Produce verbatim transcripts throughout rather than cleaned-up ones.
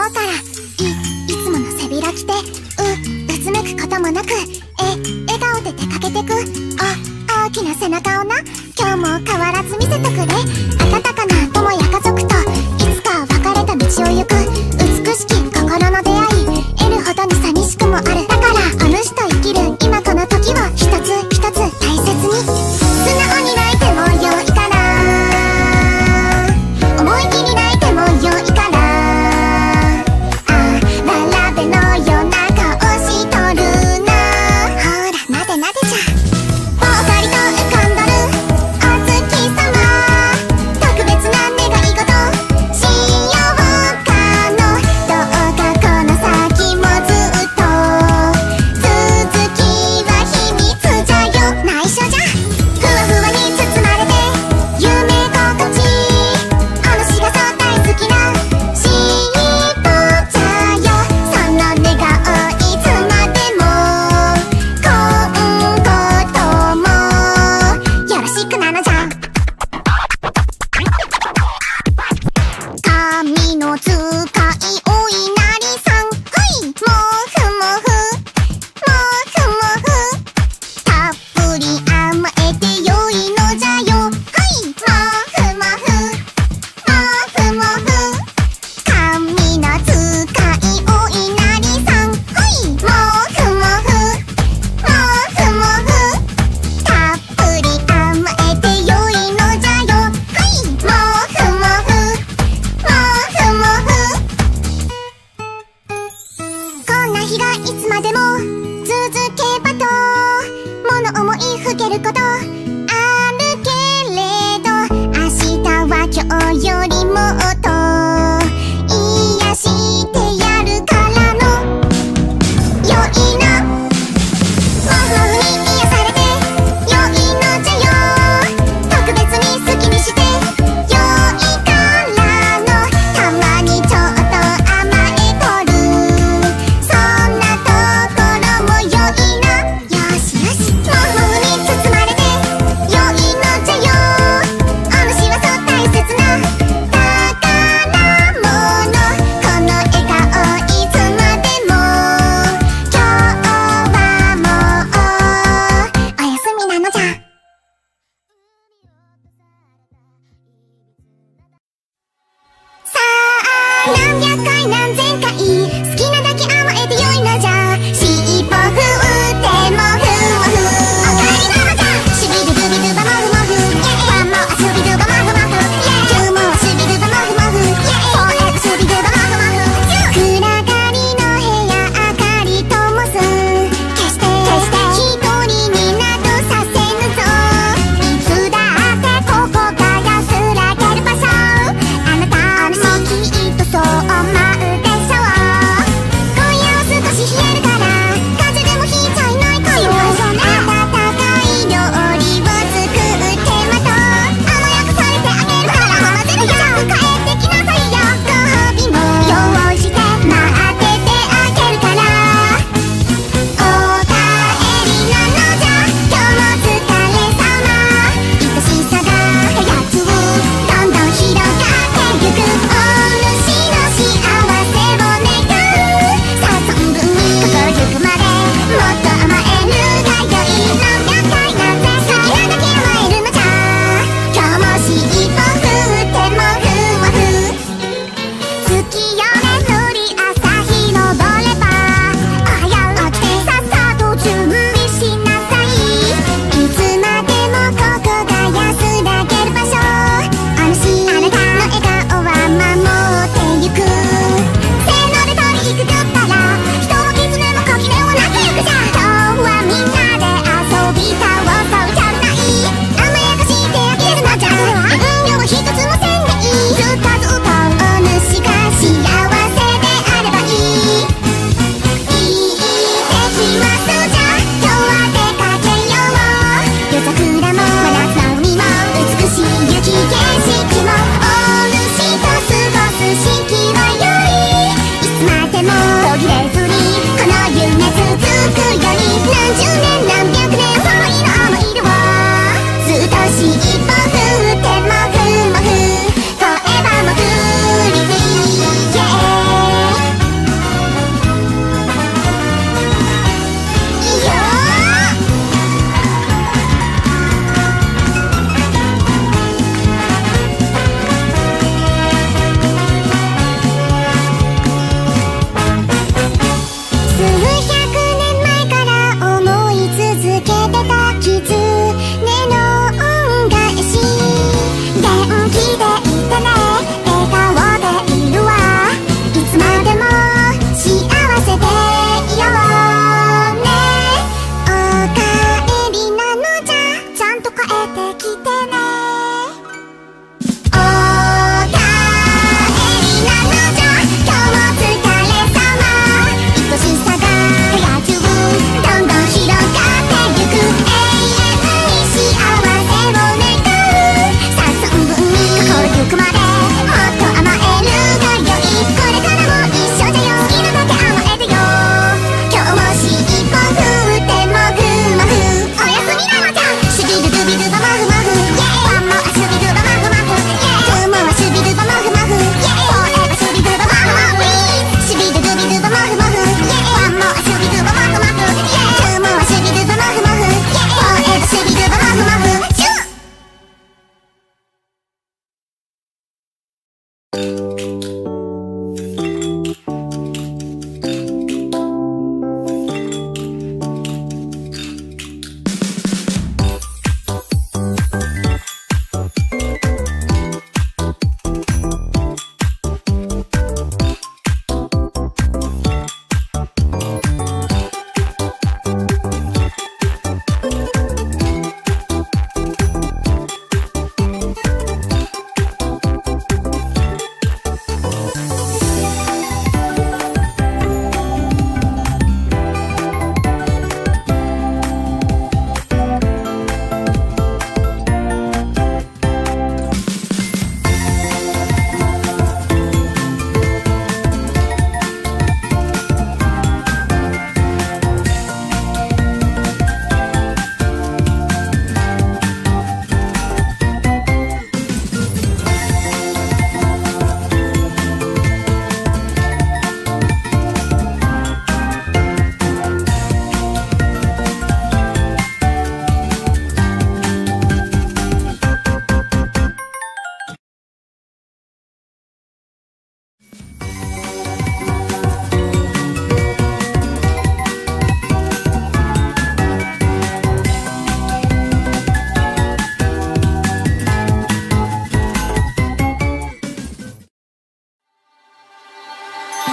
うからい、いつもの背開きでう、うつむくこともなくえ、笑顔で出かけてくあ、大きな背中をな今日も変わらず見せてくれ温かな友や家族といつか別れた道を行く美しき心の出会い得るほどに寂しくもあるだからお主と生きる今この時を一つ一つ大切に素直に泣いてもよいから思い切り泣いてもよいからあ、わらべのような顔しとるなほらなでなでじゃぽっかりと浮かんどるお月様特別な願い事しようかのどうかこの先もずっと続きは秘密じゃよ内緒じゃふわふわに包まれて夢心地お主がそう大好きなしっぽじゃよその願顔いつまでも今後もよろしくなのじゃ神の使いお稲荷さんはいもふもふもふもふたっぷり甘えてよいのじゃよはいもふもふもふもふ神の使いお稲荷さんはいもふもふもふもふたっぷり甘えてよいのじゃよはいもふもふもふもふこんな日がいつまでも続けばと物思いふけることあるけれど明日は今日よりもっと癒してやるからのよいなもふもふに癒されてよいのじゃよ特別に好きにしてよいからのたまにちょっと甘えとるそんなところもよいなよしよしもふもふに包まれてよいのじゃよお主はそう大切な宝物この笑顔いつまでも今日はもうおやすみなのじゃさあ何百回何千回好きなだけ甘えてよいのじゃしっぽふってもふもふおかえりママじゃシビルドゥビドゥバモフモフワンモアスビドゥバモフモフツーモアスビドゥバモフモフフォーエバースビドゥバモフモフ暗がりの部屋明かりともす消して一人になどさせぬぞいつだってここが安らげる場所あなたもきっとそう思うでしょう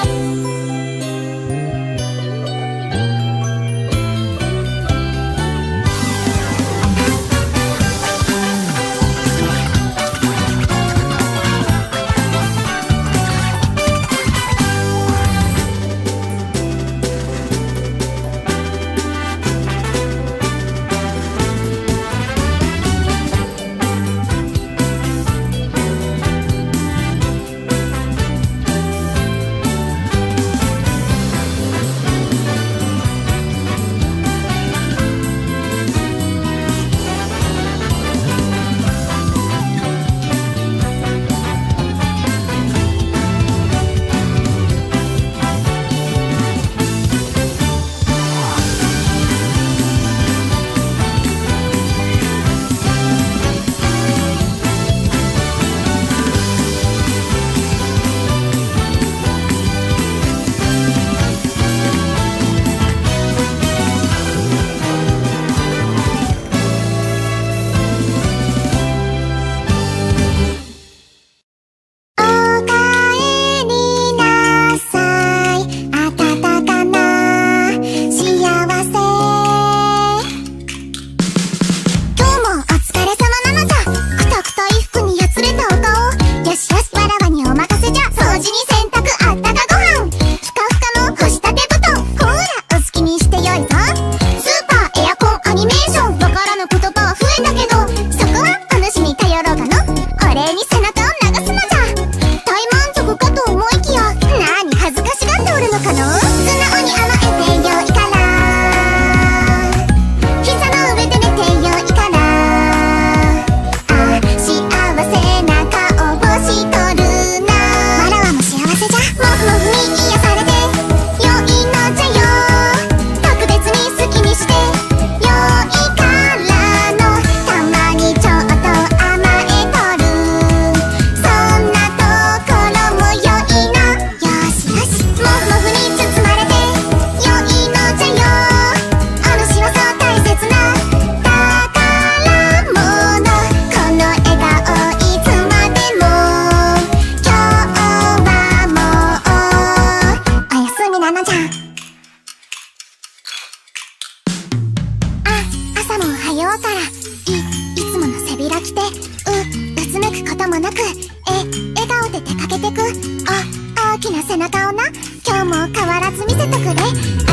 てくあ大きな背中をな今日も変わらず見せてくれ。